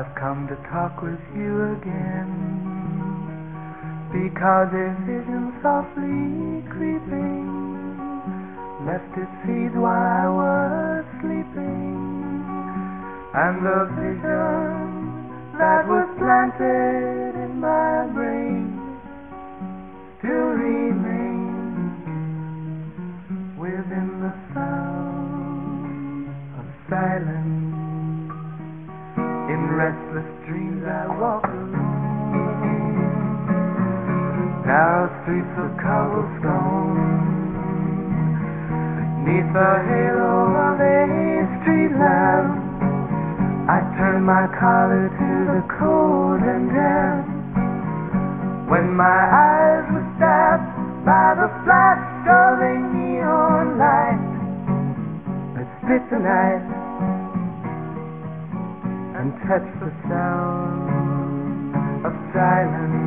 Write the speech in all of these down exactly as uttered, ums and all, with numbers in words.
I've come to talk with you again, because a vision softly creeping left its seeds while I was sleeping, and the vision that was planted in my brain still remains within the sound of silence. In restless dreams I walk alone, now streets of cobblestone, neath the halo of a street lamp, I turn my collar to the cold and damp. When my eyes were stabbed by the flash of a neon light that split the night and touch the sound of silence,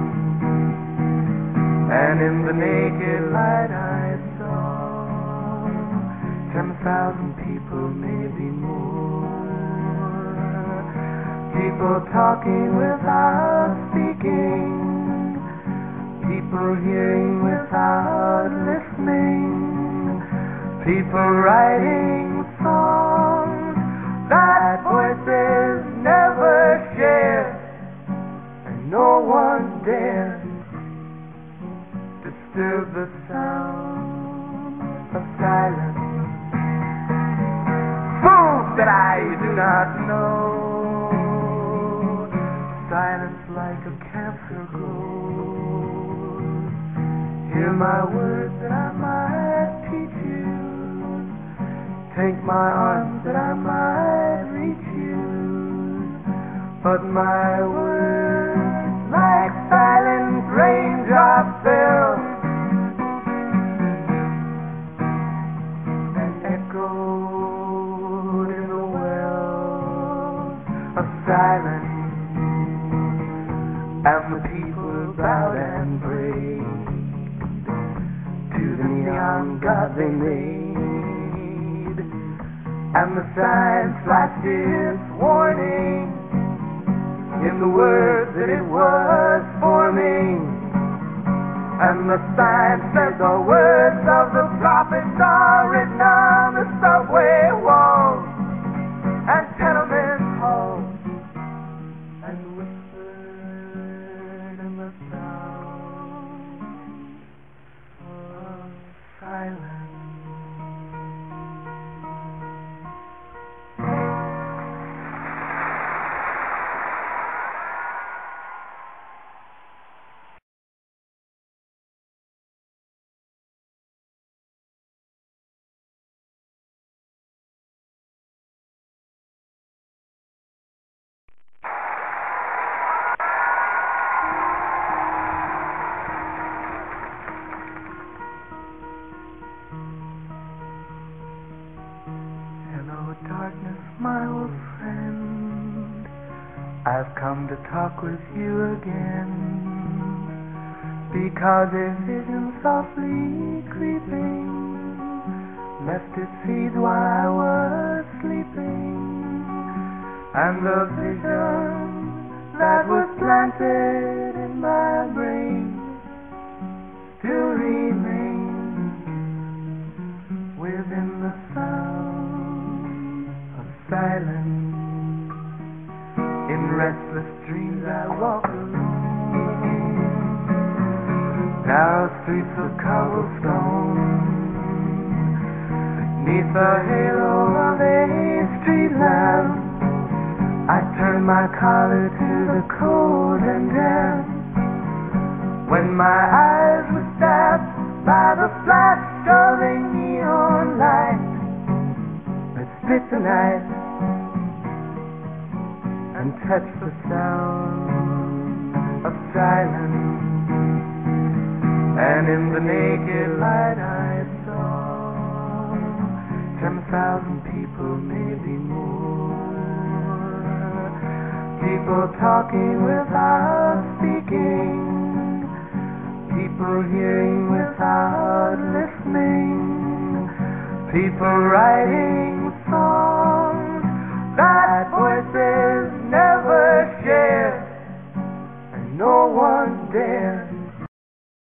and in the naked light I saw ten thousand people, maybe more, people talking without speaking, people hearing without listening, people writing songs that voices never share, and no one dares disturb the sound of silence. Fools that I do not know, silence like a cancer grows. Hear my words that I might teach you, take my arms that I might reach you, but my words like silent raindrops fell and echoed in the wells of silence, and the people bowed and prayed to the neon god they made, and the sign flashed its warning in the words that it was forming, and the sign said the words of the prophets are written on the subway walls and tenement halls, and whispered in the sound of silence. Darkness, my old friend, I've come to talk with you again, because a vision softly creeping left its seeds while I was sleeping, and the vision that was planted in my brain still remains within the sound silence. In restless dreams I walk alone, now streets of cobblestone, neath the halo of a street lamp, I turn my collar to the cold and damp. When my eyes were stabbed by the flash of a neon light that split the night and touch the sound of silence, and in the naked light I saw ten thousand people, maybe more, people talking without speaking, people hearing without listening, people writing